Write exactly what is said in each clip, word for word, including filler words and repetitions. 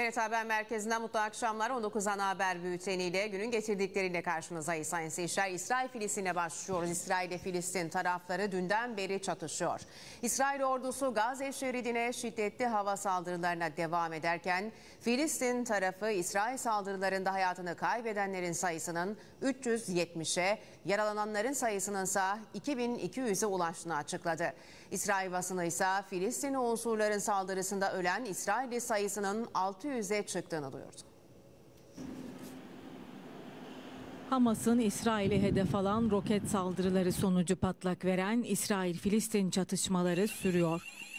T R T Haber Merkezi'nden mutlu akşamlar. on dokuz ana haber bülteniyle günün getirdikleriyle karşınızdayız sayın seyirciler. İsrail-Filistin'e başlıyoruz. İsrail ile Filistin tarafları dünden beri çatışıyor. İsrail ordusu Gazze şeridine şiddetli hava saldırılarına devam ederken Filistin tarafı İsrail saldırılarında hayatını kaybedenlerin sayısının üç yüz yetmişe, yaralananların sayısının ise iki bin iki yüze ulaştığını açıkladı. İsrail basını ise Filistin unsurların saldırısında ölen İsrailli sayısının altı yüze çıktığını duyurdu. Hamas'ın İsrail'e hedef alan roket saldırıları sonucu patlak veren İsrail-Filistin çatışmaları sürüyor.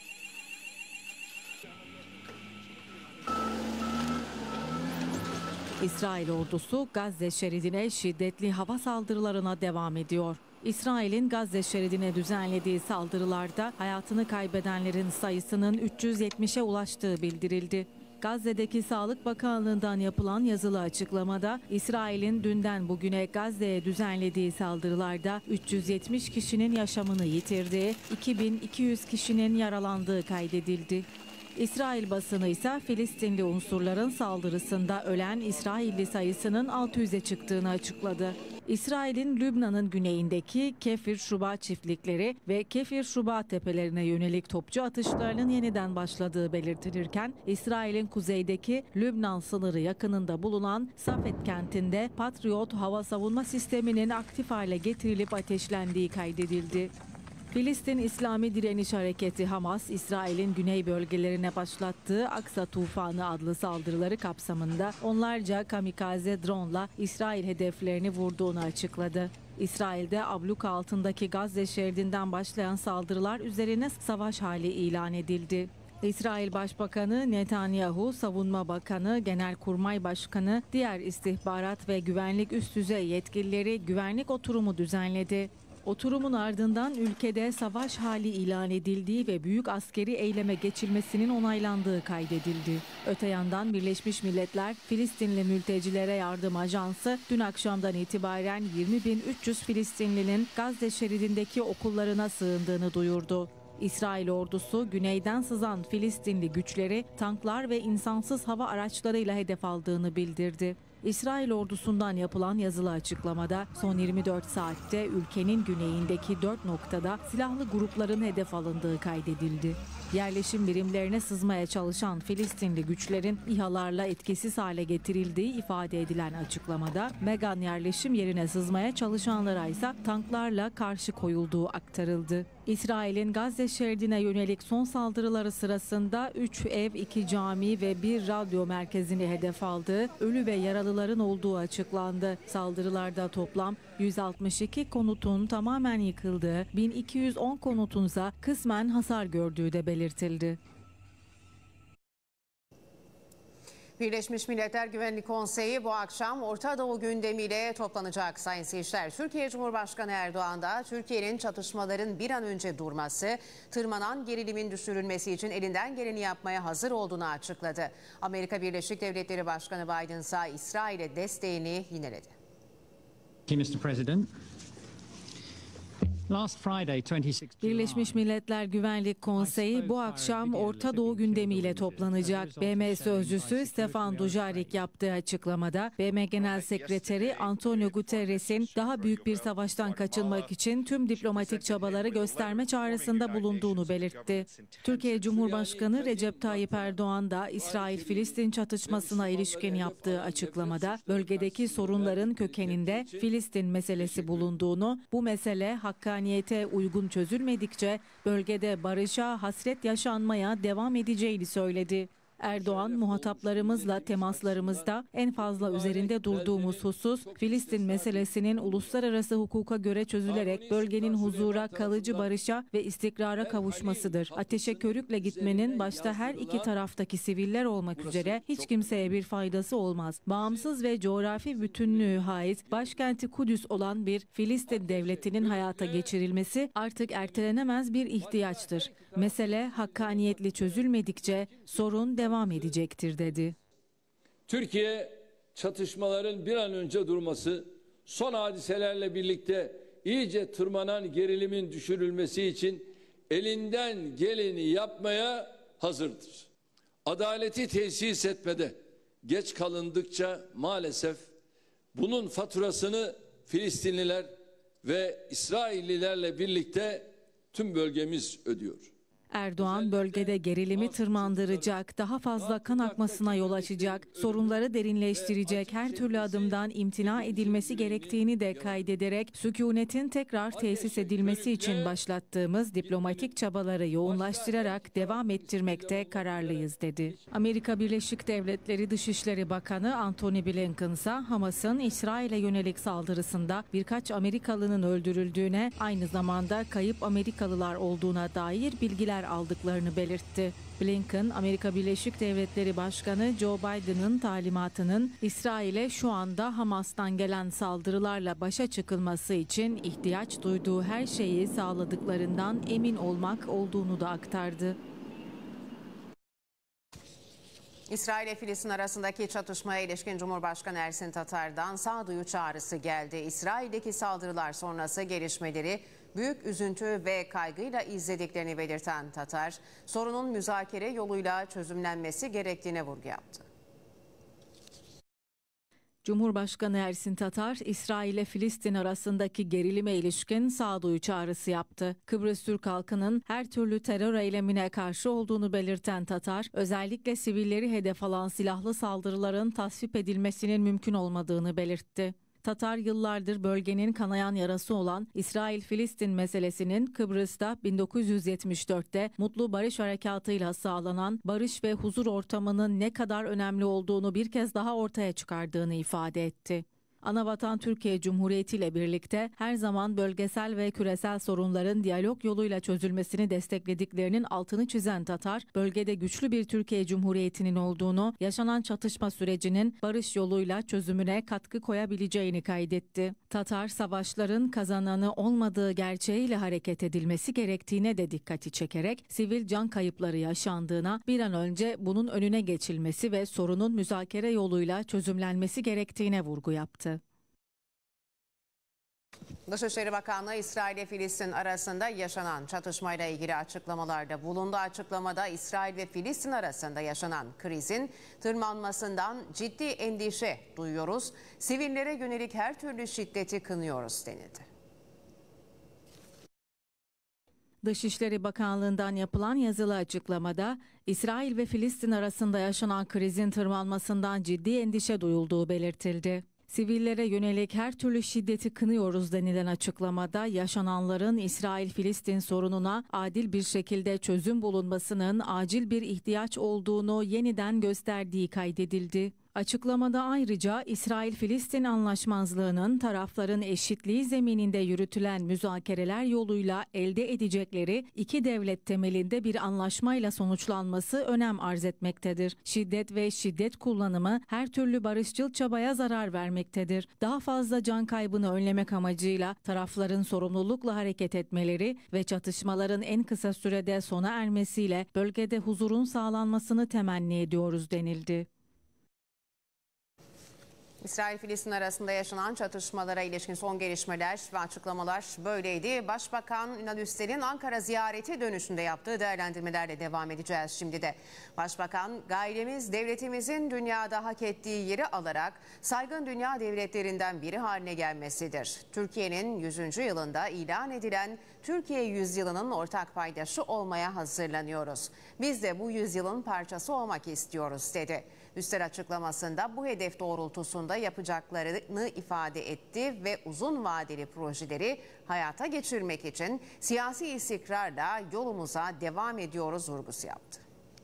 İsrail ordusu Gazze şeridine şiddetli hava saldırılarına devam ediyor. İsrail'in Gazze şeridine düzenlediği saldırılarda hayatını kaybedenlerin sayısının üç yüz yetmişe ulaştığı bildirildi. Gazze'deki Sağlık Bakanlığı'ndan yapılan yazılı açıklamada İsrail'in dünden bugüne Gazze'ye düzenlediği saldırılarda üç yüz yetmiş kişinin yaşamını yitirdiği, iki bin iki yüz kişinin yaralandığı kaydedildi. İsrail basını ise Filistinli unsurların saldırısında ölen İsrailli sayısının altı yüze çıktığını açıkladı. İsrail'in Lübnan'ın güneyindeki Kefir Şuba çiftlikleri ve Kefir Şuba tepelerine yönelik topçu atışlarının yeniden başladığı belirtilirken, İsrail'in kuzeydeki Lübnan sınırı yakınında bulunan Safed kentinde Patriot hava savunma sisteminin aktif hale getirilip ateşlendiği kaydedildi. Filistin İslami Direniş Hareketi Hamas, İsrail'in güney bölgelerine başlattığı Aksa Tufanı adlı saldırıları kapsamında onlarca kamikaze drone'la İsrail hedeflerini vurduğunu açıkladı. İsrail'de abluka altındaki Gazze şeridinden başlayan saldırılar üzerine savaş hali ilan edildi. İsrail Başbakanı Netanyahu, Savunma Bakanı, Genelkurmay Başkanı, diğer istihbarat ve güvenlik üst düzey yetkilileri güvenlik oturumu düzenledi. Oturumun ardından ülkede savaş hali ilan edildiği ve büyük askeri eyleme geçilmesinin onaylandığı kaydedildi. Öte yandan Birleşmiş Milletler Filistinli Mültecilere Yardım Ajansı dün akşamdan itibaren yirmi bin üç yüz Filistinlinin Gazze şeridindeki okullarına sığındığını duyurdu. İsrail ordusu güneyden sızan Filistinli güçleri tanklar ve insansız hava araçlarıyla hedef aldığını bildirdi. İsrail ordusundan yapılan yazılı açıklamada son yirmi dört saatte ülkenin güneyindeki dört noktada silahlı grupların hedef alındığı kaydedildi. Yerleşim birimlerine sızmaya çalışan Filistinli güçlerin İHA'larla etkisiz hale getirildiği ifade edilen açıklamada, Megan yerleşim yerine sızmaya çalışanlara ise tanklarla karşı koyulduğu aktarıldı. İsrail'in Gazze şeridine yönelik son saldırıları sırasında üç ev, iki cami ve bir radyo merkezini hedef aldığı, ölü ve yaralıların olduğu açıklandı. Saldırılarda toplam yüz altmış iki konutun tamamen yıkıldığı, bin iki yüz on konutunsa kısmen hasar gördüğü de belirtildi. Birleşmiş Milletler Güvenlik Konseyi bu akşam Orta Doğu gündemiyle toplanacak sayın seyirciler. Türkiye Cumhurbaşkanı Erdoğan da Türkiye'nin çatışmaların bir an önce durması, tırmanan gerilimin düşürülmesi için elinden geleni yapmaya hazır olduğunu açıkladı. Amerika Birleşik Devletleri Başkanı Biden ise İsrail'e desteğini yineledi. mister President. Birleşmiş Milletler Güvenlik Konseyi bu akşam Orta Doğu gündemiyle toplanacak. B M Sözcüsü Stefan Dujarric yaptığı açıklamada B M Genel Sekreteri Antonio Guterres'in daha büyük bir savaştan kaçınmak için tüm diplomatik çabaları gösterme çağrısında bulunduğunu belirtti. Türkiye Cumhurbaşkanı Recep Tayyip Erdoğan da İsrail-Filistin çatışmasına ilişkin yaptığı açıklamada bölgedeki sorunların kökeninde Filistin meselesi bulunduğunu, bu mesele hakkaniyete uygun çözülmedikçe bölgede barışa, hasret yaşanmaya devam edeceğini söyledi. Erdoğan, muhataplarımızla temaslarımızda en fazla üzerinde durduğumuz husus, Filistin meselesinin uluslararası hukuka göre çözülerek bölgenin huzura, kalıcı barışa ve istikrara kavuşmasıdır. Ateşe körükle gitmenin başta her iki taraftaki siviller olmak üzere hiç kimseye bir faydası olmaz. Bağımsız ve coğrafi bütünlüğü haiz, başkenti Kudüs olan bir Filistin devletinin hayata geçirilmesi artık ertelenemez bir ihtiyaçtır. Mesele hakkaniyetli çözülmedikçe sorun devam edecektir dedi. Türkiye çatışmaların bir an önce durması, son hadiselerle birlikte iyice tırmanan gerilimin düşürülmesi için elinden geleni yapmaya hazırdır. adaleti tesis etmede geç kalındıkça maalesef bunun faturasını Filistinliler ve İsraillilerle birlikte tüm bölgemiz ödüyor. Erdoğan bölgede gerilimi tırmandıracak, daha fazla kan akmasına yol açacak, sorunları derinleştirecek her türlü adımdan imtina edilmesi gerektiğini de kaydederek sükunetin tekrar tesis edilmesi için başlattığımız diplomatik çabaları yoğunlaştırarak devam ettirmekte kararlıyız dedi. Amerika Birleşik Devletleri Dışişleri Bakanı Antony Blinken ise Hamas'ın İsrail'e yönelik saldırısında birkaç Amerikalının öldürüldüğüne, aynı zamanda kayıp Amerikalılar olduğuna dair bilgiler aldıklarını belirtti. Blinken, Amerika Birleşik Devletleri Başkanı Joe Biden'ın talimatının İsrail'e şu anda Hamas'tan gelen saldırılarla başa çıkılması için ihtiyaç duyduğu her şeyi sağladıklarından emin olmak olduğunu da aktardı. İsrail ile Filistin arasındaki çatışmaya ilişkin Cumhurbaşkanı Ersin Tatar'dan sağduyu çağrısı geldi. İsrail'deki saldırılar sonrası gelişmeleri büyük üzüntü ve kaygıyla izlediklerini belirten Tatar, sorunun müzakere yoluyla çözümlenmesi gerektiğine vurgu yaptı. Cumhurbaşkanı Ersin Tatar, İsrail ile Filistin arasındaki gerilime ilişkin sağduyu çağrısı yaptı. Kıbrıs Türk halkının her türlü terör eylemine karşı olduğunu belirten Tatar, özellikle sivilleri hedef alan silahlı saldırıların tasvip edilmesinin mümkün olmadığını belirtti. Tatar, yıllardır bölgenin kanayan yarası olan İsrail-Filistin meselesinin Kıbrıs'ta bin dokuz yüz yetmiş dörtte Mutlu Barış Harekatı'yla sağlanan barış ve huzur ortamının ne kadar önemli olduğunu bir kez daha ortaya çıkardığını ifade etti. Anavatan Türkiye Cumhuriyeti ile birlikte her zaman bölgesel ve küresel sorunların diyalog yoluyla çözülmesini desteklediklerinin altını çizen Tatar, bölgede güçlü bir Türkiye Cumhuriyeti'nin olduğunu, yaşanan çatışma sürecinin barış yoluyla çözümüne katkı koyabileceğini kaydetti. Tatar, savaşların kazananı olmadığı gerçeğiyle hareket edilmesi gerektiğine de dikkati çekerek, sivil can kayıpları yaşandığına, bir an önce bunun önüne geçilmesi ve sorunun müzakere yoluyla çözümlenmesi gerektiğine vurgu yaptı. Dışişleri Bakanlığı İsrail ile Filistin arasında yaşanan çatışmayla ilgili açıklamalarda bulundu. Açıklamada İsrail ve Filistin arasında yaşanan krizin tırmanmasından ciddi endişe duyuyoruz. Sivillere yönelik her türlü şiddeti kınıyoruz denildi. Dışişleri Bakanlığı'ndan yapılan yazılı açıklamada İsrail ve Filistin arasında yaşanan krizin tırmanmasından ciddi endişe duyulduğu belirtildi. Sivillere yönelik her türlü şiddeti kınıyoruz denilen açıklamada yaşananların İsrail-Filistin sorununa adil bir şekilde çözüm bulunmasının acil bir ihtiyaç olduğunu yeniden gösterdiği kaydedildi. Açıklamada ayrıca İsrail-Filistin anlaşmazlığının tarafların eşitliği zemininde yürütülen müzakereler yoluyla elde edecekleri iki devlet temelinde bir anlaşmayla sonuçlanması önem arz etmektedir. Şiddet ve şiddet kullanımı her türlü barışçıl çabaya zarar vermektedir. Daha fazla can kaybını önlemek amacıyla tarafların sorumlulukla hareket etmeleri ve çatışmaların en kısa sürede sona ermesiyle bölgede huzurun sağlanmasını temenni ediyoruz denildi. İsrail-Filistin arasında yaşanan çatışmalara ilişkin son gelişmeler ve açıklamalar böyleydi. Başbakan Ünal Üstel'in Ankara ziyareti dönüşünde yaptığı değerlendirmelerle devam edeceğiz şimdi de. Başbakan, gayremiz devletimizin dünyada hak ettiği yeri alarak saygın dünya devletlerinden biri haline gelmesidir. Türkiye'nin yüzüncü yılında ilan edilen Türkiye Yüzyılı'nın ortak paydaşı olmaya hazırlanıyoruz. Biz de bu yüzyılın parçası olmak istiyoruz dedi. Üstel açıklamasında bu hedef doğrultusunda yapacaklarını ifade etti ve uzun vadeli projeleri hayata geçirmek için siyasi istikrarla yolumuza devam ediyoruz vurgusu yaptı.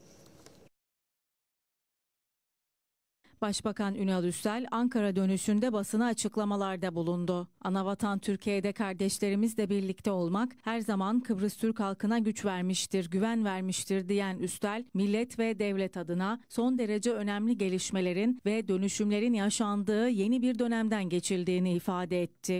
Başbakan Ünal Üstel Ankara dönüşünde basına açıklamalarda bulundu. Anavatan Türkiye'de kardeşlerimizle birlikte olmak her zaman Kıbrıs Türk halkına güç vermiştir, güven vermiştir diyen Üstel, millet ve devlet adına son derece önemli gelişmelerin ve dönüşümlerin yaşandığı yeni bir dönemden geçildiğini ifade etti.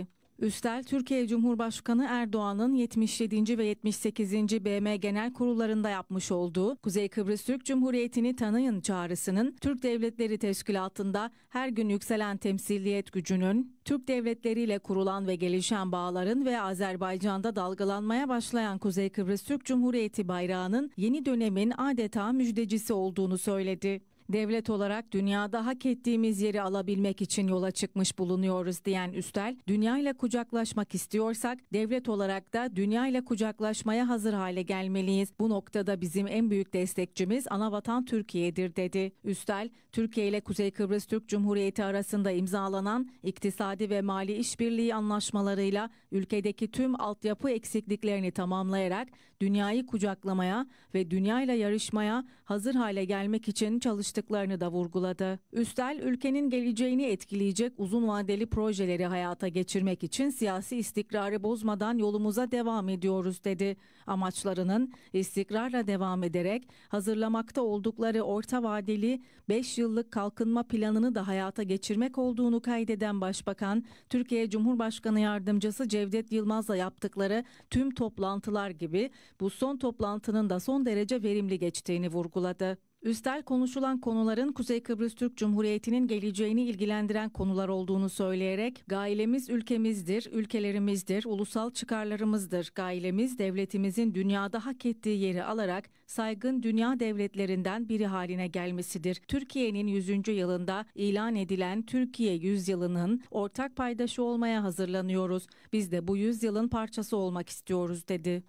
Üstel, Türkiye Cumhurbaşkanı Erdoğan'ın yetmiş yedinci ve yetmiş sekizinci B M Genel Kurullarında yapmış olduğu Kuzey Kıbrıs Türk Cumhuriyeti'ni tanıyın çağrısının Türk Devletleri Teşkilatı'nda her gün yükselen temsiliyet gücünün, Türk devletleriyle kurulan ve gelişen bağların ve Azerbaycan'da dalgalanmaya başlayan Kuzey Kıbrıs Türk Cumhuriyeti bayrağının yeni dönemin adeta müjdecisi olduğunu söyledi. Devlet olarak dünyada hak ettiğimiz yeri alabilmek için yola çıkmış bulunuyoruz diyen Üstel, dünyayla kucaklaşmak istiyorsak devlet olarak da dünyayla kucaklaşmaya hazır hale gelmeliyiz. Bu noktada bizim en büyük destekçimiz anavatan Türkiye'dir dedi. Üstel, Türkiye ile Kuzey Kıbrıs Türk Cumhuriyeti arasında imzalanan iktisadi ve mali işbirliği anlaşmalarıyla ülkedeki tüm altyapı eksikliklerini tamamlayarak dünyayı kucaklamaya ve dünyayla yarışmaya hazır hale gelmek için çalıştıklarını da vurguladı. Üstel, ülkenin geleceğini etkileyecek uzun vadeli projeleri hayata geçirmek için siyasi istikrarı bozmadan yolumuza devam ediyoruz dedi. Amaçlarının istikrarla devam ederek hazırlamakta oldukları orta vadeli beş yıllık kalkınma planını da hayata geçirmek olduğunu kaydeden Başbakan, Türkiye Cumhurbaşkanı Yardımcısı Cevdet Yılmaz'la yaptıkları tüm toplantılar gibi bu son toplantının da son derece verimli geçtiğini vurguladı. Üstel, konuşulan konuların Kuzey Kıbrıs Türk Cumhuriyeti'nin geleceğini ilgilendiren konular olduğunu söyleyerek, gailemiz ülkemizdir, ülkelerimizdir, ulusal çıkarlarımızdır. Gailemiz devletimizin dünyada hak ettiği yeri alarak saygın dünya devletlerinden biri haline gelmesidir. Türkiye'nin yüzüncü yılında ilan edilen Türkiye yüzyılının ortak paydaşı olmaya hazırlanıyoruz. Biz de bu yüzyılın parçası olmak istiyoruz dedi.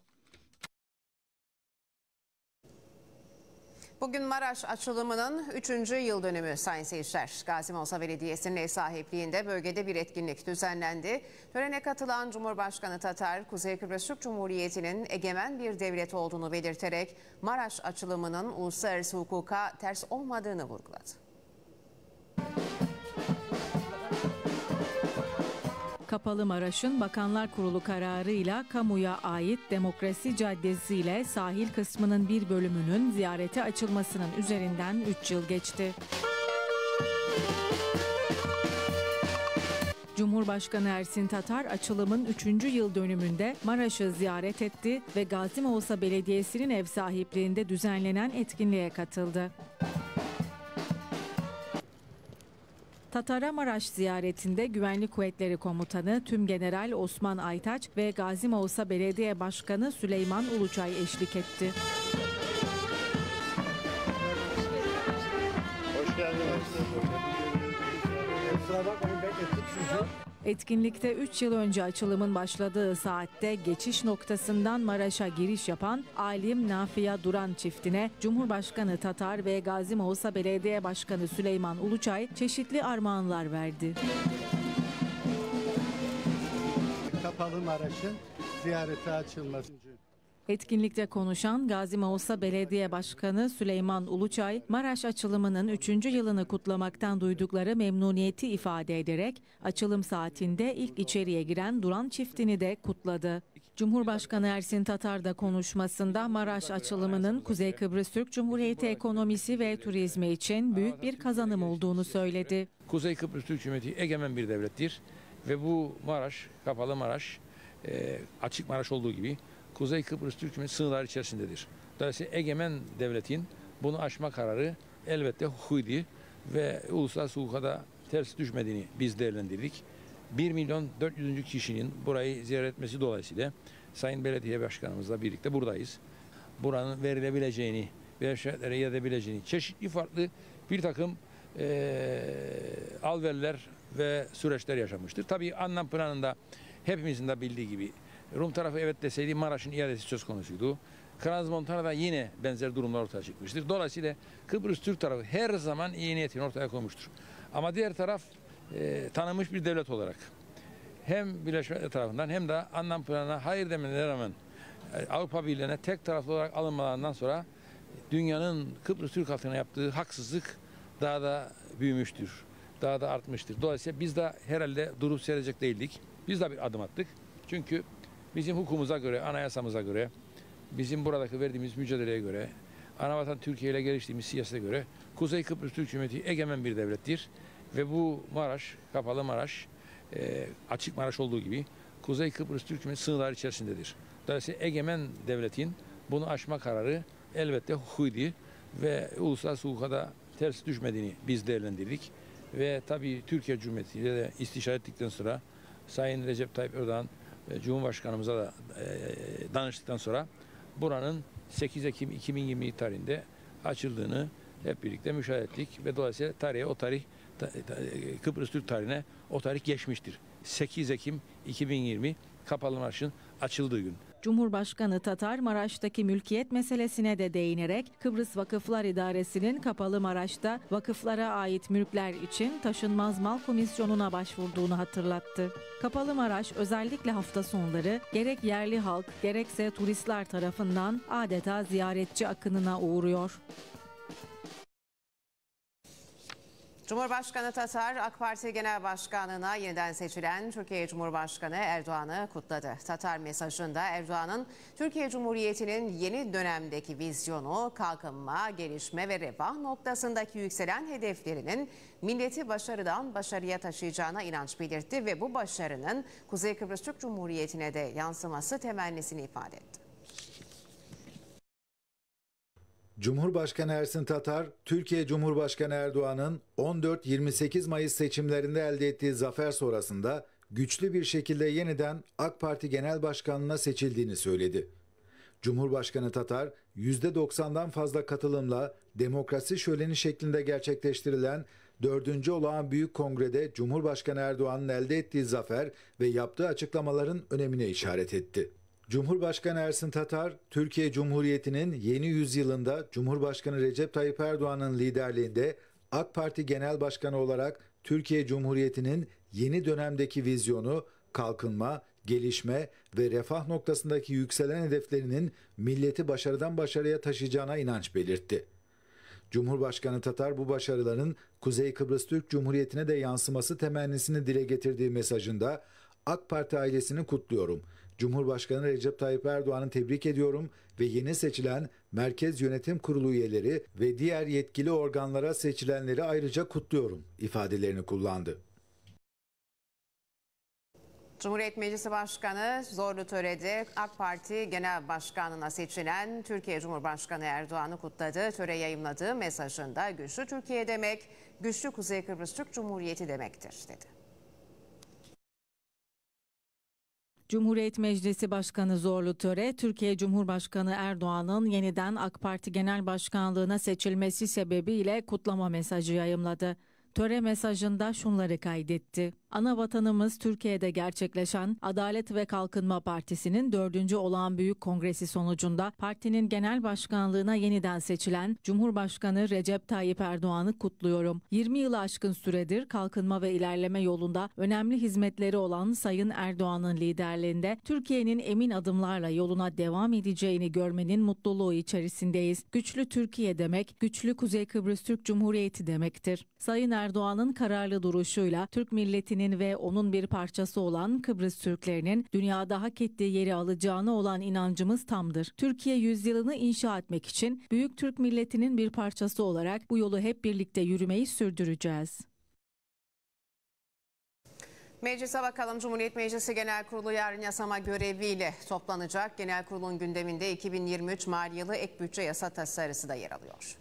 Bugün Maraş açılımının üçüncü yıl dönümü sayın seyirciler. Gazi Mausa Belediyesi'nin ev sahipliğinde bölgede bir etkinlik düzenlendi. Törene katılan Cumhurbaşkanı Tatar, Kuzey Kıbrıs Türk Cumhuriyeti'nin egemen bir devlet olduğunu belirterek Maraş açılımının uluslararası hukuka ters olmadığını vurguladı. Kapalı Maraş'ın Bakanlar Kurulu kararıyla kamuya ait Demokrasi Caddesi ile sahil kısmının bir bölümünün ziyarete açılmasının üzerinden üç yıl geçti. Cumhurbaşkanı Ersin Tatar açılımın üçüncü yıl dönümünde Maraş'ı ziyaret etti ve Gazi Mausa Belediyesi'nin ev sahipliğinde düzenlenen etkinliğe katıldı. Tatar'a Maraş ziyaretinde Güvenlik Kuvvetleri Komutanı Tümgeneral Osman Aytaç ve Gazi Mausa Belediye Başkanı Süleyman Uluçay eşlik etti. Hoş geldiniz. Etkinlikte üç yıl önce açılımın başladığı saatte geçiş noktasından Maraş'a giriş yapan Alim Nafia Duran çiftine Cumhurbaşkanı Tatar ve Gazi Mausa Belediye Başkanı Süleyman Uluçay çeşitli armağanlar verdi. Kapalı Maraş'ın ziyarete açılması. Etkinlikte konuşan Gazi Mausa Belediye Başkanı Süleyman Uluçay, Maraş açılımının üçüncü yılını kutlamaktan duydukları memnuniyeti ifade ederek açılım saatinde ilk içeriye giren Duran çiftini de kutladı. Cumhurbaşkanı Ersin Tatar da konuşmasında Maraş açılımının Kuzey Kıbrıs Türk Cumhuriyeti ekonomisi ve turizmi için büyük bir kazanım olduğunu söyledi. Kuzey Kıbrıs Türk Cumhuriyeti egemen bir devlettir ve bu Maraş, Kapalı Maraş, açık Maraş olduğu gibi Kuzey Kıbrıs Türk Cumhuriyeti sınırları içerisindedir. Dolayısıyla egemen devletin bunu aşma kararı elbette hukuki ve uluslararası hukuka da ters düşmediğini biz değerlendirdik. bir milyon dört yüz kişinin burayı ziyaret etmesi dolayısıyla Sayın Belediye Başkanımızla birlikte buradayız. Buranın verilebileceğini, verilebileceğini, yedebileceğini, çeşitli farklı bir takım e, alverler ve süreçler yaşamıştır. Tabii anlam planında hepimizin de bildiği gibi Rum tarafı evet deseydi Maraş'ın iadesi söz konusuydu. Crans-Montana'da yine benzer durumlar ortaya çıkmıştır. Dolayısıyla Kıbrıs Türk tarafı her zaman iyi niyetini ortaya koymuştur. Ama diğer taraf e, tanınmış bir devlet olarak hem Birleşmiş Milletler tarafından hem de anlam planına hayır demelerine rağmen e, Avrupa Birliği'ne tek taraflı olarak alınmalarından sonra dünyanın Kıbrıs Türk halkına yaptığı haksızlık daha da büyümüştür. Daha da artmıştır. Dolayısıyla biz de herhalde durup seyredecek değildik. Biz de bir adım attık. Çünkü bizim hukukumuza göre, anayasamıza göre, bizim buradaki verdiğimiz mücadeleye göre, anavatan Türkiye ile geliştiğimiz siyasete göre Kuzey Kıbrıs Türk Cumhuriyeti egemen bir devlettir. Ve bu Maraş, Kapalı Maraş, açık Maraş olduğu gibi Kuzey Kıbrıs Türk Cumhuriyeti sınırları içerisindedir. Dolayısıyla egemen devletin bunu aşma kararı elbette hukuki ve uluslararası hukuka da ters düşmediğini biz değerlendirdik. Ve tabii Türkiye Cumhuriyeti ile de istişare ettikten sonra Sayın Recep Tayyip Erdoğan Cumhurbaşkanımıza da e, danıştıktan sonra buranın sekiz Ekim iki bin yirmi tarihinde açıldığını hep birlikte müşahede ettik ve dolayısıyla tarihe o tarih Kıbrıs Türk tarihine o tarih geçmiştir. sekiz Ekim iki bin yirmi Kapalı Maraş'ın açıldığı gün. Cumhurbaşkanı Tatar, Maraş'taki mülkiyet meselesine de değinerek Kıbrıs Vakıflar İdaresi'nin Kapalı Maraş'ta vakıflara ait mülkler için taşınmaz mal komisyonuna başvurduğunu hatırlattı. Kapalı Maraş özellikle hafta sonları gerek yerli halk gerekse turistler tarafından adeta ziyaretçi akınına uğruyor. Cumhurbaşkanı Tatar, AK Parti Genel Başkanlığı'na yeniden seçilen Türkiye Cumhurbaşkanı Erdoğan'ı kutladı. Tatar mesajında Erdoğan'ın Türkiye Cumhuriyeti'nin yeni dönemdeki vizyonu, kalkınma, gelişme ve refah noktasındaki yükselen hedeflerinin milleti başarıdan başarıya taşıyacağına inanç belirtti ve bu başarının Kuzey Kıbrıs Türk Cumhuriyeti'ne de yansıması temennisini ifade etti. Cumhurbaşkanı Ersin Tatar, Türkiye Cumhurbaşkanı Erdoğan'ın on dört yirmi sekiz Mayıs seçimlerinde elde ettiği zafer sonrasında güçlü bir şekilde yeniden AK Parti Genel Başkanlığı'na seçildiğini söyledi. Cumhurbaşkanı Tatar, yüzde doksandan fazla katılımla demokrasi şöleni şeklinde gerçekleştirilen dördüncü Olağan Büyük Kongre'de Cumhurbaşkanı Erdoğan'ın elde ettiği zafer ve yaptığı açıklamaların önemine işaret etti. Cumhurbaşkanı Ersin Tatar, Türkiye Cumhuriyeti'nin yeni yüzyılında Cumhurbaşkanı Recep Tayyip Erdoğan'ın liderliğinde AK Parti Genel Başkanı olarak Türkiye Cumhuriyeti'nin yeni dönemdeki vizyonu, kalkınma, gelişme ve refah noktasındaki yükselen hedeflerinin milleti başarıdan başarıya taşıyacağına inanç belirtti. Cumhurbaşkanı Tatar bu başarıların Kuzey Kıbrıs Türk Cumhuriyeti'ne de yansıması temennisini dile getirdiği mesajında AK Parti ailesini kutluyorum. Cumhurbaşkanı Recep Tayyip Erdoğan'ı tebrik ediyorum ve yeni seçilen Merkez Yönetim Kurulu üyeleri ve diğer yetkili organlara seçilenleri ayrıca kutluyorum ifadelerini kullandı. Cumhuriyet Meclisi Başkanı Zorlu Töre'de AK Parti Genel Başkanlığı'na seçilen Türkiye Cumhurbaşkanı Erdoğan'ı kutladı. Töre yayımladığı mesajında güçlü Türkiye demek, güçlü Kuzey Kıbrıs Türk Cumhuriyeti demektir dedi. Cumhuriyet Meclisi Başkanı Zorlu Töre, Türkiye Cumhurbaşkanı Erdoğan'ın yeniden AK Parti Genel Başkanlığı'na seçilmesi sebebiyle kutlama mesajı yayımladı. Töre mesajında şunları kaydetti. Ana vatanımız Türkiye'de gerçekleşen Adalet ve Kalkınma Partisi'nin dördüncü Olağan Büyük Kongresi sonucunda partinin genel başkanlığına yeniden seçilen Cumhurbaşkanı Recep Tayyip Erdoğan'ı kutluyorum. yirmi yılı aşkın süredir kalkınma ve ilerleme yolunda önemli hizmetleri olan Sayın Erdoğan'ın liderliğinde Türkiye'nin emin adımlarla yoluna devam edeceğini görmenin mutluluğu içerisindeyiz. Güçlü Türkiye demek, güçlü Kuzey Kıbrıs Türk Cumhuriyeti demektir. Sayın Erdoğan'ın kararlı duruşuyla Türk milletinin ve onun bir parçası olan Kıbrıs Türklerinin dünyada hak ettiği yeri alacağına olan inancımız tamdır. Türkiye yüzyılını inşa etmek için büyük Türk milletinin bir parçası olarak bu yolu hep birlikte yürümeyi sürdüreceğiz. Meclise bakalım. Cumhuriyet Meclisi Genel Kurulu yarın yasama göreviyle toplanacak. Genel Kurulun gündeminde iki bin yirmi üç mali yılı ek bütçe yasa tasarısı da yer alıyor.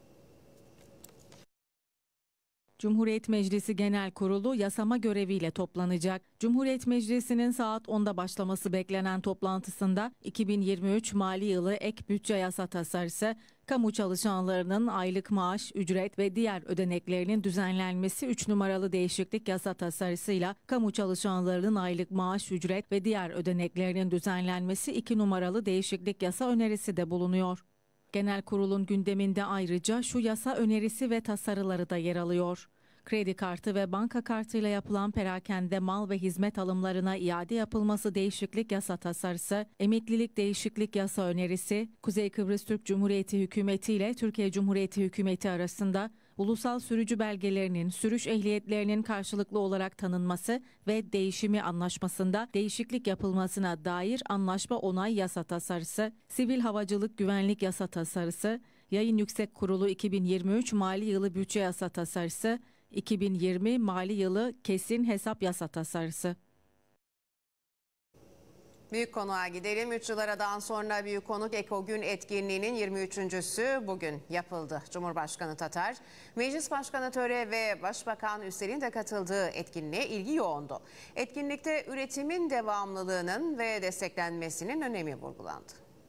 Cumhuriyet Meclisi Genel Kurulu yasama göreviyle toplanacak. Cumhuriyet Meclisi'nin saat onda başlaması beklenen toplantısında iki bin yirmi üç mali yılı ek bütçe yasa tasarısı, kamu çalışanlarının aylık maaş, ücret ve diğer ödeneklerinin düzenlenmesi üç numaralı değişiklik yasa tasarısıyla kamu çalışanlarının aylık maaş, ücret ve diğer ödeneklerinin düzenlenmesi iki numaralı değişiklik yasa önerisi de bulunuyor. Genel Kurulun gündeminde ayrıca şu yasa önerisi ve tasarıları da yer alıyor. Kredi kartı ve banka kartıyla yapılan perakende mal ve hizmet alımlarına iade yapılması değişiklik yasa tasarısı, emeklilik değişiklik yasa önerisi, Kuzey Kıbrıs Türk Cumhuriyeti Hükümeti ile Türkiye Cumhuriyeti Hükümeti arasında ulusal sürücü belgelerinin, sürüş ehliyetlerinin karşılıklı olarak tanınması ve değişimi anlaşmasında değişiklik yapılmasına dair anlaşma onay yasa tasarısı, sivil havacılık güvenlik yasa tasarısı, Yayın Yüksek Kurulu iki bin yirmi üç mali yılı bütçe yasa tasarısı, iki bin yirmi mali yılı kesin hesap yasa tasarısı. Büyük konuğa gidelim. üç yıl aradan sonra Büyük Konuk Eko Gün etkinliğinin yirmi üçüncüsü bugün yapıldı. Cumhurbaşkanı Tatar, Meclis Başkanı Töre ve Başbakan Üsel'in de katıldığı etkinliğe ilgi yoğundu. Etkinlikte üretimin devamlılığının ve desteklenmesinin önemi vurgulandı.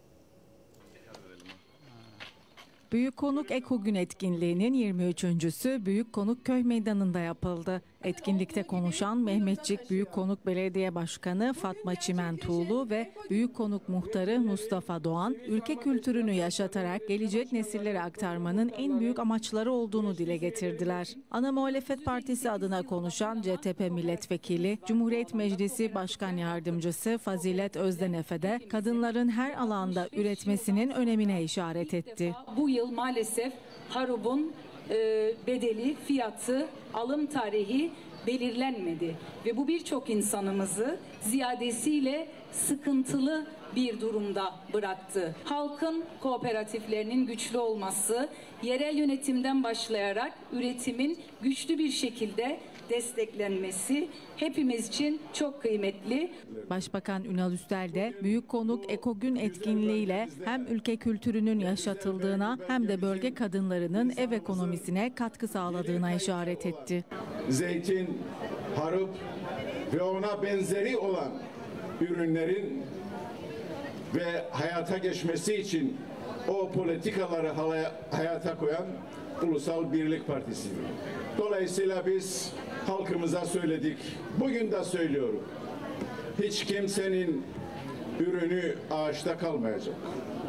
Büyük Konuk Eko Gün etkinliğinin yirmi üçüncüsü Büyük Konuk Köy Meydanı'nda yapıldı. Etkinlikte konuşan Mehmetçik Büyük Konuk Belediye Başkanı Fatma Çimentuğlu ve Büyük Konuk Muhtarı Mustafa Doğan, ülke kültürünü yaşatarak gelecek nesillere aktarmanın en büyük amaçları olduğunu dile getirdiler. Ana Muhalefet Partisi adına konuşan C T P Milletvekili, Cumhuriyet Meclisi Başkan Yardımcısı Fazilet Özdenefe de kadınların her alanda üretmesinin önemine işaret etti. Bu yıl maalesef harubun e, bedeli, fiyatı, alım tarihi belirlenmedi ve bu birçok insanımızı ziyadesiyle sıkıntılı bir durumda bıraktı. Halkın kooperatiflerinin güçlü olması, yerel yönetimden başlayarak üretimin güçlü bir şekilde desteklenmesi hepimiz için çok kıymetli. Başbakan Ünal Üstel de Büyük Konuk Eko Gün etkinliğiyle hem ülke kültürünün yaşatıldığına hem de bölge kadınlarının ev ekonomisine katkı sağladığına işaret etti. Zeytin, harup ve ona benzeri olan ürünlerin ve hayata geçmesi için o politikaları hayata koyan Ulusal Birlik Partisi. Dolayısıyla biz halkımıza söyledik. Bugün de söylüyorum. Hiç kimsenin ürünü ağaçta kalmayacak.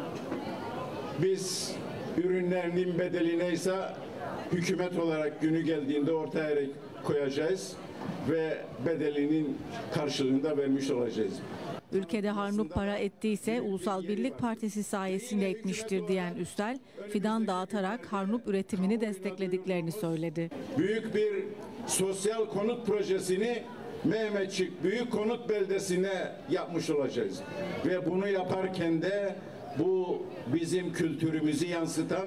Biz ürünlerinin bedeli neyse hükümet olarak günü geldiğinde ortaya koyacağız ve bedelinin karşılığını da vermiş olacağız. Ülkede harnup para ettiyse Ulusal Birlik Partisi sayesinde etmiştir diyen Üstel, fidan dağıtarak harnup üretimini desteklediklerini söyledi. Büyük bir sosyal konut projesini Mehmetçik Büyük Konut Beldesi'ne yapmış olacağız. Ve bunu yaparken de bu bizim kültürümüzü yansıtan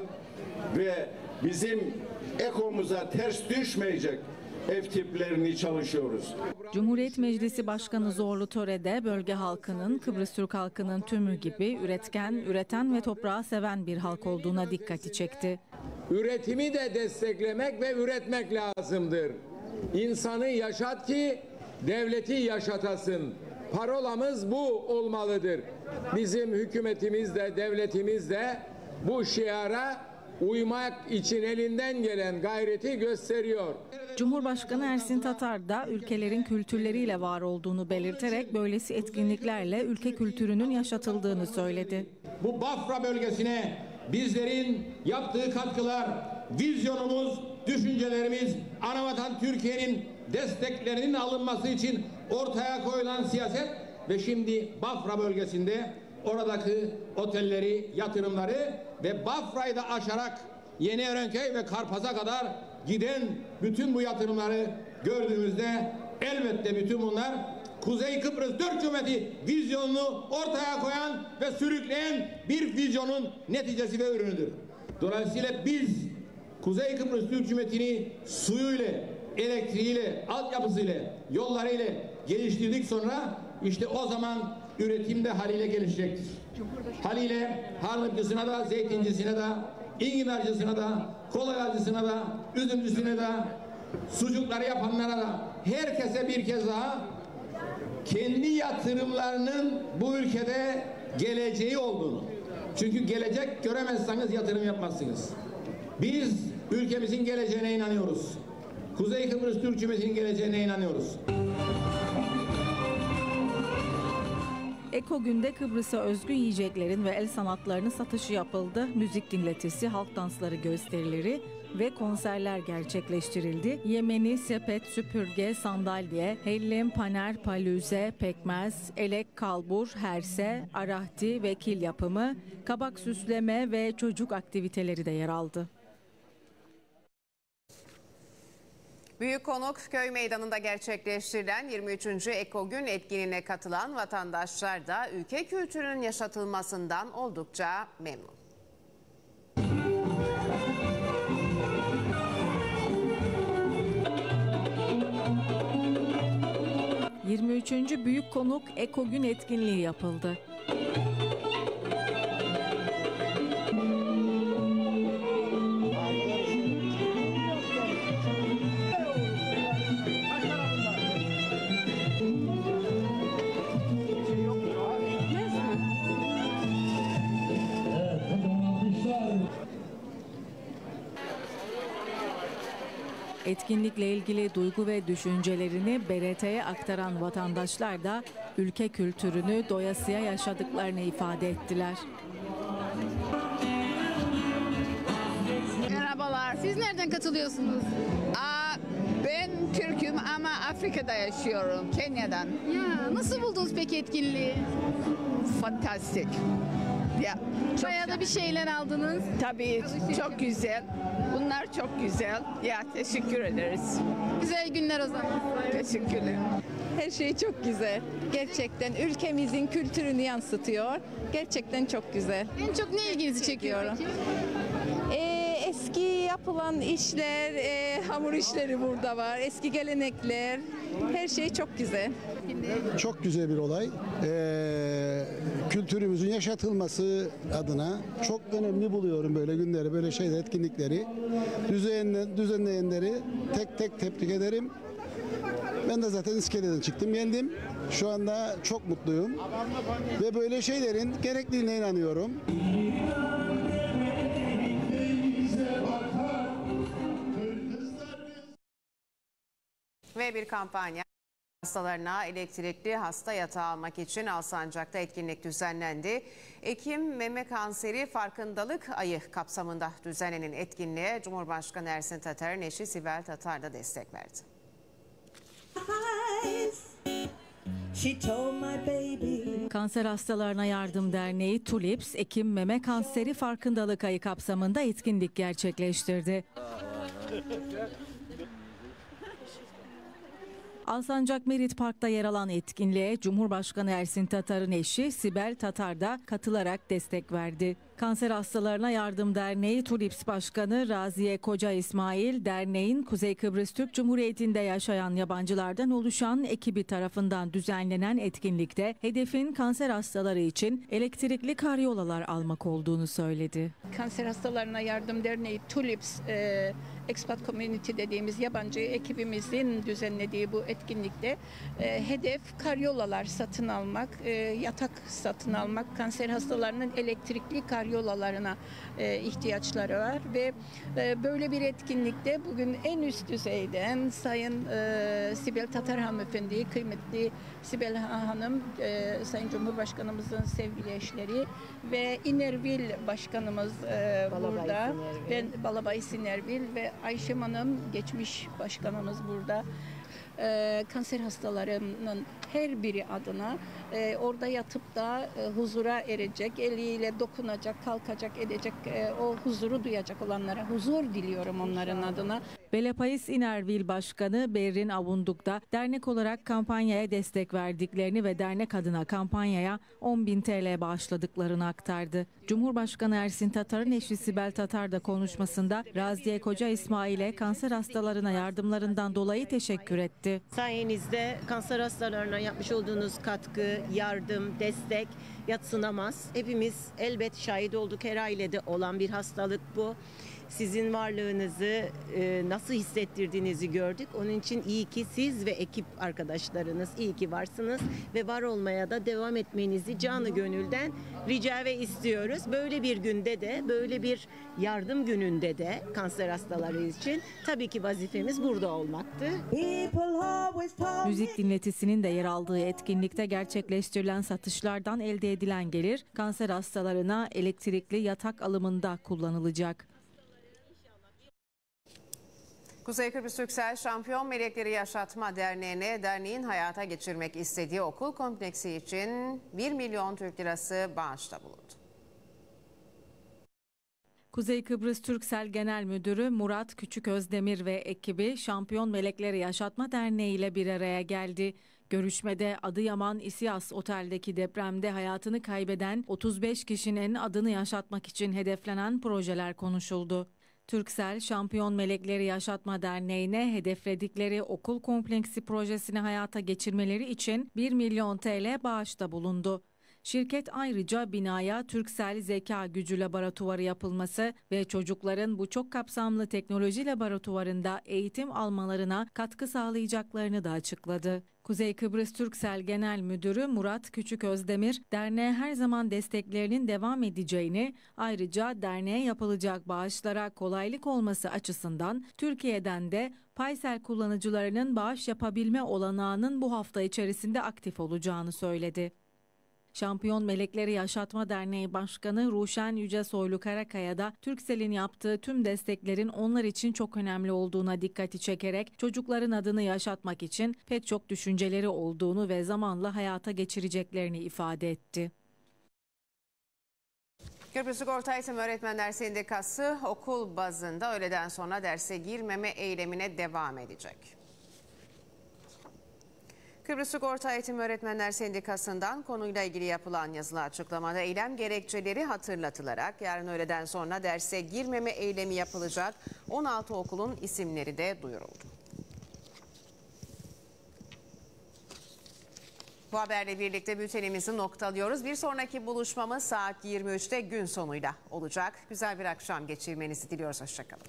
ve bizim ekomuza ters düşmeyecek ev tiplerini çalışıyoruz. Cumhuriyet Meclisi Başkanı Zorlu Töre de bölge halkının Kıbrıs Türk halkının tümü gibi üretken, üreten ve toprağı seven bir halk olduğuna dikkati çekti. Üretimi de desteklemek ve üretmek lazımdır. İnsanı yaşat ki devleti yaşatasın. Parolamız bu olmalıdır. Bizim hükümetimiz de devletimiz de bu şiara uymak için elinden gelen gayreti gösteriyor. Cumhurbaşkanı Ersin Tatar da ülkelerin kültürleriyle var olduğunu belirterek böylesi etkinliklerle ülke kültürünün yaşatıldığını söyledi. Bu Bafra bölgesine bizlerin yaptığı katkılar, vizyonumuz, düşüncelerimiz, anavatan Türkiye'nin desteklerinin alınması için ortaya koyulan siyaset ve şimdi Bafra bölgesinde oradaki otelleri, yatırımları ve Bafra'yı da aşarak Yeniörenköy ve Karpaz'a kadar giden bütün bu yatırımları gördüğümüzde elbette bütün bunlar Kuzey Kıbrıs Türk Cumhuriyeti vizyonunu ortaya koyan ve sürükleyen bir vizyonun neticesi ve ürünüdür. Dolayısıyla biz Kuzey Kıbrıs Türk Cumhuriyeti'ni suyuyla, elektriğiyle, altyapısıyla, yollarıyla geliştirdik sonra işte o zaman üretim de haliyle gelişecektir. Haliyle harlıkçısına da, zeytincisine de, enginarcısına da, kolayacısına da, üzümcüsüne de, sucukları yapanlara da herkese bir kez daha kendi yatırımlarının bu ülkede geleceği olduğunu. Çünkü gelecek göremezseniz yatırım yapmazsınız. Biz ülkemizin geleceğine inanıyoruz. Kuzey Kıbrıs Türk Cumhuriyeti'nin geleceğine inanıyoruz. Eko Gün'de Kıbrıs'a özgü yiyeceklerin ve el sanatlarının satışı yapıldı. Müzik dinletisi, halk dansları gösterileri ve konserler gerçekleştirildi. Yemeni, sepet, süpürge, sandalye, hellim, paner, palüze, pekmez, elek, kalbur, herse, arahti ve kil yapımı, kabak süsleme ve çocuk aktiviteleri de yer aldı. Büyük Konuk Köy Meydanı'nda gerçekleştirilen yirmi üçüncü Eko Gün etkinliğine katılan vatandaşlar da ülke kültürünün yaşatılmasından oldukça memnun. yirmi üçüncü Büyük Konuk Eko Gün etkinliği yapıldı. Etkinlikle ilgili duygu ve düşüncelerini B R T'ye aktaran vatandaşlar da ülke kültürünü doyasıya yaşadıklarını ifade ettiler. Merhabalar. Siz nereden katılıyorsunuz? Aa, ben Türk'üm ama Afrika'da yaşıyorum, Kenya'dan. Ya nasıl buldunuz peki etkinliği? Fantastik. Ya, Bayağı da bir şeyler aldınız. Tabii çok güzel. Bunlar çok güzel. Ya teşekkür ederiz. Güzel günler o zaman. Teşekkürler. Her şey çok güzel. Gerçekten ülkemizin kültürünü yansıtıyor. Gerçekten çok güzel. En çok ne ilginizi çekiyor peki? Ee, eski yapılan işler, e, hamur işleri burada var. Eski gelenekler. Her şey çok güzel. Çok güzel bir olay. Ee, kültürümüzün yaşatılması adına çok önemli buluyorum böyle günleri, böyle şeyler, etkinlikleri. Düzenle, düzenleyenleri tek tek tebrik ederim. Ben de zaten iskeleden çıktım, geldim. Şu anda çok mutluyum. Ve böyle şeylerin gerekliliğine inanıyorum. Ve bir kampanya. Hastalarına elektrikli hasta yatağı almak için Alsancak'ta etkinlik düzenlendi. Ekim Meme Kanseri Farkındalık Ayı kapsamında düzenlenen etkinliğe Cumhurbaşkanı Ersin Tatar'ın eşi Sibel Tatar da destek verdi. Kanser Hastalarına Yardım Derneği Tulips, Ekim Meme Kanseri Farkındalık Ayı kapsamında etkinlik gerçekleştirdi. Alsancak Merit Park'ta yer alan etkinliğe Cumhurbaşkanı Ersin Tatar'ın eşi Sibel Tatar da katılarak destek verdi. Kanser Hastalarına Yardım Derneği Tulips Başkanı Raziye Koca İsmail, derneğin Kuzey Kıbrıs Türk Cumhuriyeti'nde yaşayan yabancılardan oluşan ekibi tarafından düzenlenen etkinlikte hedefin kanser hastaları için elektrikli karyolalar almak olduğunu söyledi. Kanser Hastalarına Yardım Derneği Tulips e, Expat Community dediğimiz yabancı ekibimizin düzenlediği bu etkinlikte e, hedef karyolalar satın almak, e, yatak satın almak, kanser hastalarının elektrikli karyolalarına e, ihtiyaçları var ve e, böyle bir etkinlikte bugün en üst düzeyden Sayın e, Sibel Tatar hanımefendi, kıymetli Sibel Hanım, e, Sayın Cumhurbaşkanımızın sevgili eşleri ve İnervil Başkanımız e, burada, ben Balabay Sinervil ve Ayşem Hanım geçmiş başkanımız burada. Ee, kanser hastalarının her biri adına e, orada yatıp da e, huzura erecek, eliyle dokunacak, kalkacak, edecek, e, o huzuru duyacak olanlara huzur diliyorum onların adına. Belepayis İnervil Başkanı Berrin Avunduk da dernek olarak kampanyaya destek verdiklerini ve dernek adına kampanyaya on bin T L bağışladıklarını aktardı. Cumhurbaşkanı Ersin Tatar'ın eşi Sibel Tatar da konuşmasında Raziye Koca İsmail'e kanser hastalarına yardımlarından dolayı teşekkür etti. Sayenizde kanser hastalarına yapmış olduğunuz katkı, yardım, destek yadsınamaz. Hepimiz elbet şahit olduk, her ailede olan bir hastalık bu. Sizin varlığınızı e, nasıl hissettirdiğinizi gördük. Onun için iyi ki siz ve ekip arkadaşlarınız iyi ki varsınız ve var olmaya da devam etmenizi canı gönülden rica ve istiyoruz. Böyle bir günde de, böyle bir yardım gününde de kanser hastaları için tabii ki vazifemiz burada olmaktı. Müzik dinletisinin de yer aldığı etkinlikte gerçekleştirilen satışlardan elde edilen gelir kanser hastalarına elektrikli yatak alımında kullanılacak. Kuzey Kıbrıs Türksel Şampiyon Melekleri Yaşatma Derneği'ne derneğin hayata geçirmek istediği okul kompleksi için bir milyon Türk lirası bağışta bulundu. Kuzey Kıbrıs Türksel Genel Müdürü Murat Küçüközdemir ve ekibi Şampiyon Melekleri Yaşatma Derneği ile bir araya geldi. Görüşmede Adıyaman İSİAS Otel'deki depremde hayatını kaybeden otuz beş kişinin adını yaşatmak için hedeflenen projeler konuşuldu. Turkcell, Şampiyon Melekleri Yaşatma Derneği'ne hedefledikleri okul kompleksi projesini hayata geçirmeleri için bir milyon T L bağışta bulundu. Şirket ayrıca binaya Turkcell Zeka Gücü Laboratuvarı yapılması ve çocukların bu çok kapsamlı teknoloji laboratuvarında eğitim almalarına katkı sağlayacaklarını da açıkladı. Kuzey Kıbrıs Turkcell Genel Müdürü Murat Küçüközdemir, derneğe her zaman desteklerinin devam edeceğini, ayrıca derneğe yapılacak bağışlara kolaylık olması açısından Türkiye'den de Paysel kullanıcılarının bağış yapabilme olanağının bu hafta içerisinde aktif olacağını söyledi. Şampiyon Melekleri Yaşatma Derneği Başkanı Ruşen Yücesoylu Karakaya da Turkcell'in yaptığı tüm desteklerin onlar için çok önemli olduğuna dikkati çekerek çocukların adını yaşatmak için pek çok düşünceleri olduğunu ve zamanla hayata geçireceklerini ifade etti. Kıbrıs Orta Eğitim Öğretmenler Sendikası okul bazında öğleden sonra derse girmeme eylemine devam edecek. Kıbrıs Orta Eğitim Öğretmenler Sendikası'ndan konuyla ilgili yapılan yazılı açıklamada eylem gerekçeleri hatırlatılarak yarın öğleden sonra derse girmeme eylemi yapılacak on altı okulun isimleri de duyuruldu. Bu haberle birlikte bültenimizi noktalıyoruz. Bir sonraki buluşmamız saat yirmi üçte gün sonuyla olacak. Güzel bir akşam geçirmenizi diliyoruz. Hoşçakalın.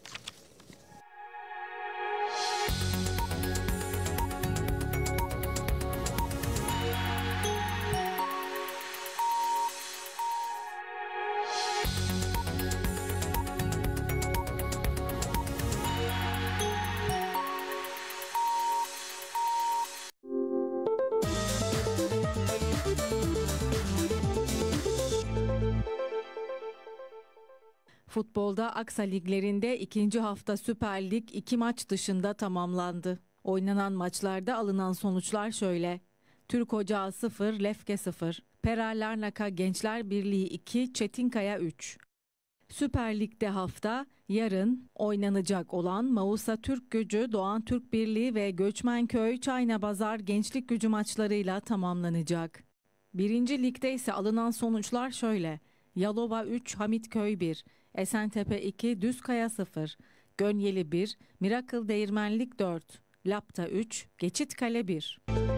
Futbolda Aksa liglerinde ikinci hafta Süper Lig iki maç dışında tamamlandı. Oynanan maçlarda alınan sonuçlar şöyle: Türk Ocağı sıfır, Lefke sıfır, Pera Larnaka Gençler Birliği iki, Çetinkaya üç. Süper Lig'de hafta yarın oynanacak olan Mausa Türk Gücü, Doğan Türk Birliği ve Göçmenköy Çaynabazar Gençlik Gücü maçlarıyla tamamlanacak. Birinci Lig'de ise alınan sonuçlar şöyle: Yalova üç, Hamitköy bir, Esentepe iki, Düzkaya sıfır, Gönyeli bir, Miracle Değirmenlik dört, Lapta üç, Geçitkale bir.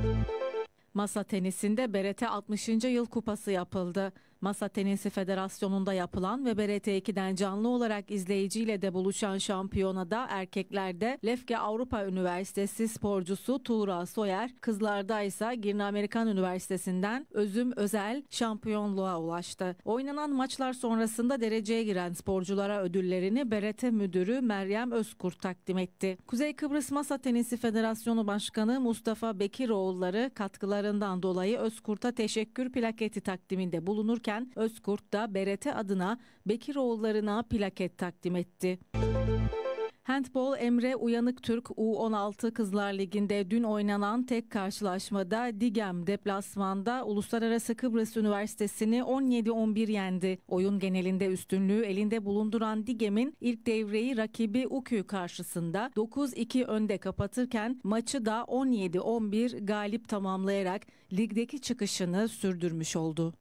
Masa tenisinde B R T altmışıncı yıl kupası yapıldı. Masa Tenisi Federasyonu'nda yapılan ve B R T ikiden canlı olarak izleyiciyle de buluşan şampiyonada erkeklerde Lefke Avrupa Üniversitesi sporcusu Tuğra Soyer, kızlarda ise Girne Amerikan Üniversitesi'nden Özüm Özel şampiyonluğa ulaştı. Oynanan maçlar sonrasında dereceye giren sporculara ödüllerini B R T Müdürü Meryem Özkurt takdim etti. Kuzey Kıbrıs Masa Tenisi Federasyonu Başkanı Mustafa Bekiroğulları katkılarından dolayı Özkurt'a teşekkür plaketi takdiminde bulunurken Özkurt da B R T adına Bekiroğullarına plaket takdim etti. Handbol Emre Uyanık Türk U on altı Kızlar Ligi'nde dün oynanan tek karşılaşmada Digem deplasmanda Uluslararası Kıbrıs Üniversitesi'ni on yedi on bir yendi. Oyun genelinde üstünlüğü elinde bulunduran Digem'in ilk devreyi rakibi U K Ü karşısında dokuz iki önde kapatırken maçı da on yedi on bir galip tamamlayarak ligdeki çıkışını sürdürmüş oldu.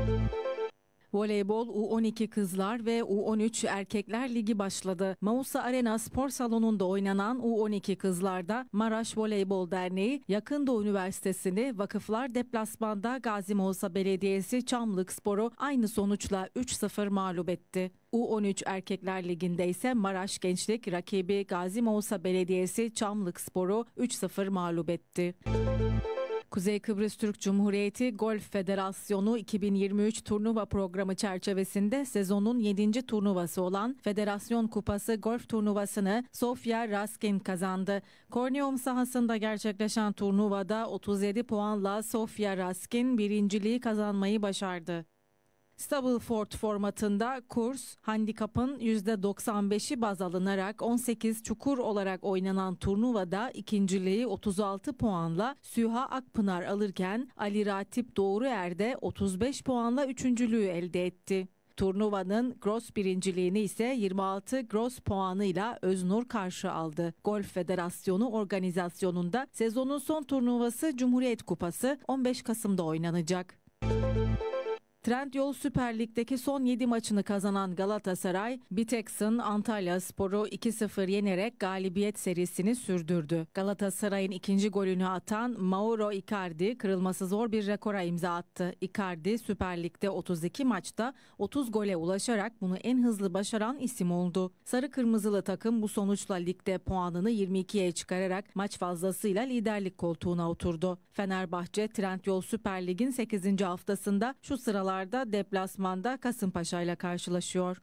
Voleybol U on iki Kızlar ve U on üç Erkekler Ligi başladı. Mausa Arena Spor Salonu'nda oynanan U on iki Kızlar'da Maraş Voleybol Derneği Yakın Doğu Üniversitesi'ni, Vakıflar deplasmanda Gazi Mausa Belediyesi Çamlıkspor'u aynı sonuçla üç sıfır mağlup etti. U on üç Erkekler Ligi'nde ise Maraş Gençlik rakibi Gazi Mausa Belediyesi Çamlıkspor'u üç sıfır mağlup etti. Kuzey Kıbrıs Türk Cumhuriyeti Golf Federasyonu iki bin yirmi üç turnuva programı çerçevesinde sezonun yedinci turnuvası olan Federasyon Kupası golf turnuvasını Sofia Raskin kazandı. Korneum sahasında gerçekleşen turnuvada otuz yedi puanla Sofia Raskin birinciliği kazanmayı başardı. Stableford formatında kurs, handikapın yüzde doksan beşi baz alınarak on sekiz çukur olarak oynanan turnuvada ikinciliği otuz altı puanla Süha Akpınar alırken Ali Ratip Doğruer de otuz beş puanla üçüncülüğü elde etti. Turnuvanın gross birinciliğini ise yirmi altı gross puanıyla Öznur karşı aldı. Golf Federasyonu organizasyonunda sezonun son turnuvası Cumhuriyet Kupası on beş Kasım'da oynanacak. Trendyol Süper Lig'deki son yedi maçını kazanan Galatasaray, Biteks'in Antalyaspor'u iki sıfır yenerek galibiyet serisini sürdürdü. Galatasaray'ın ikinci golünü atan Mauro Icardi kırılması zor bir rekora imza attı. Icardi Süper Lig'de otuz iki maçta otuz gole ulaşarak bunu en hızlı başaran isim oldu. Sarı kırmızılı takım bu sonuçla ligde puanını yirmi ikiye çıkararak maç fazlasıyla liderlik koltuğuna oturdu. Fenerbahçe Trendyol Süper Lig'in sekizinci haftasında şu sıralar deplasmanda Kasımpaşa ile karşılaşıyor.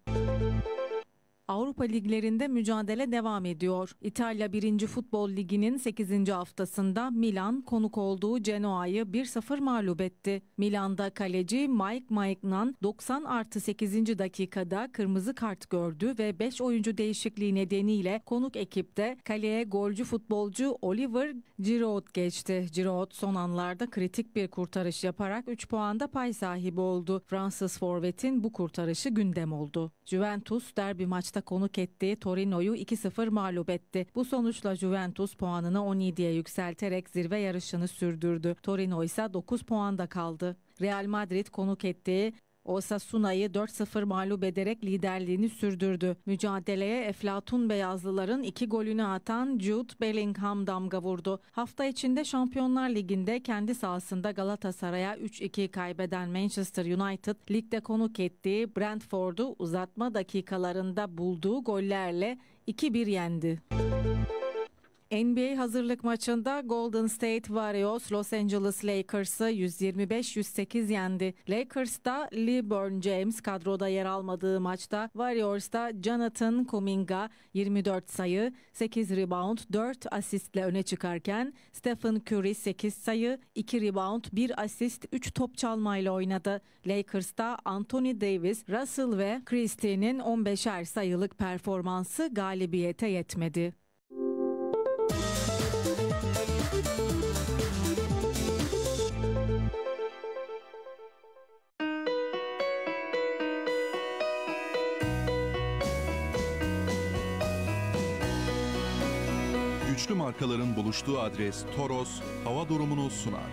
Avrupa liglerinde mücadele devam ediyor. İtalya birinci Futbol Ligi'nin sekizinci haftasında Milan konuk olduğu Genoa'yı bir sıfır mağlup etti. Milan'da kaleci Mike Maignan doksan artı sekizinci dakikada kırmızı kart gördü ve beş oyuncu değişikliği nedeniyle konuk ekipte kaleye golcü futbolcu Oliver Giroud geçti. Giroud son anlarda kritik bir kurtarış yaparak üç puanda pay sahibi oldu. Fransız forvetin bu kurtarışı gündem oldu. Juventus derbi maçta konuk ettiği Torino'yu iki sıfır mağlup etti. Bu sonuçla Juventus puanını on yediye yükselterek zirve yarışını sürdürdü. Torino ise dokuz puanda kaldı. Real Madrid konuk ettiği Osasuna'yı dört sıfır mağlup ederek liderliğini sürdürdü. Mücadeleye Eflatun Beyazlıların iki golünü atan Jude Bellingham damga vurdu. Hafta içinde Şampiyonlar Ligi'nde kendi sahasında Galatasaray'a üç iki kaybeden Manchester United, ligde konuk ettiği Brentford'u uzatma dakikalarında bulduğu gollerle iki bir yendi. N B A hazırlık maçında Golden State Warriors Los Angeles Lakers'ı yüz yirmi beş yüz sekiz yendi. Lakers'ta LeBron James kadroda yer almadığı maçta Warriors'ta Jonathan Kuminga yirmi dört sayı, sekiz rebound, dört asistle öne çıkarken Stephen Curry sekiz sayı, iki rebound, bir asist, üç top çalmayla oynadı. Lakers'ta Anthony Davis, Russell ve Christie'nin on beşer sayılık performansı galibiyete yetmedi. Güçlü markaların buluştuğu adres Toros hava durumunu sunar.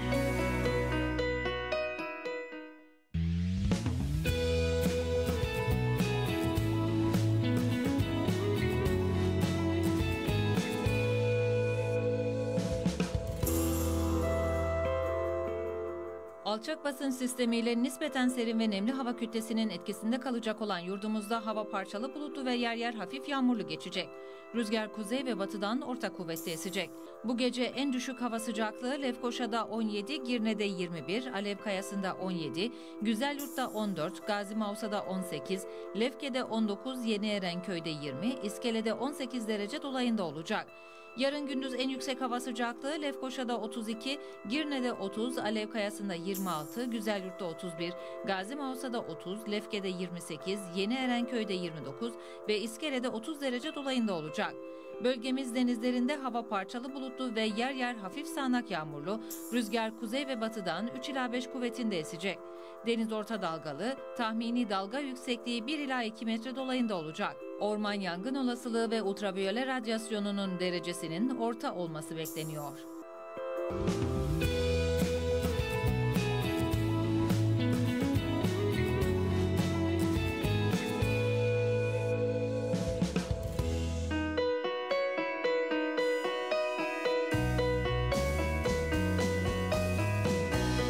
Alçak basınç sistemiyle nispeten serin ve nemli hava kütlesinin etkisinde kalacak olan yurdumuzda hava parçalı bulutlu ve yer yer hafif yağmurlu geçecek. Rüzgar kuzey ve batıdan orta kuvvetli esecek. Bu gece en düşük hava sıcaklığı Lefkoşa'da on yedi, Girne'de yirmi bir, Alevkayası'nda on yedi, Güzelyurt'ta on dört, Gazi Mausa'da on sekiz, Lefke'de on dokuz, Yeni Erenköy'de yirmi, İskele'de on sekiz derece dolayında olacak. Yarın gündüz en yüksek hava sıcaklığı Lefkoşa'da otuz iki, Girne'de otuz, Alevkayası'nda yirmi altı, Güzelyurt'ta otuz bir, Gazi Mausa'da otuz, Lefke'de yirmi sekiz, Yeni Erenköy'de yirmi dokuz ve İskele'de otuz derece dolayında olacak. Bölgemiz denizlerinde hava parçalı bulutlu ve yer yer hafif sağanak yağmurlu, rüzgar kuzey ve batıdan üç ila beş kuvvetinde esecek. Deniz orta dalgalı, tahmini dalga yüksekliği bir ila iki metre dolayında olacak. Orman yangın olasılığı ve ultraviyole radyasyonunun derecesinin orta olması bekleniyor.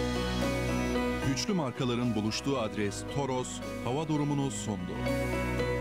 Güçlü markaların buluştuğu adres Toros hava durumunu sundu.